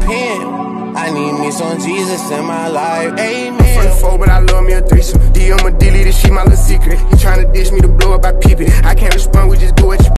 repent. I need me some Jesus in my life, amen. I'm from the 4, but I love me a threesome. DM a delete it, she my little secret. He tryna dish me to blow up, I peep it. I can't respond, we just go at your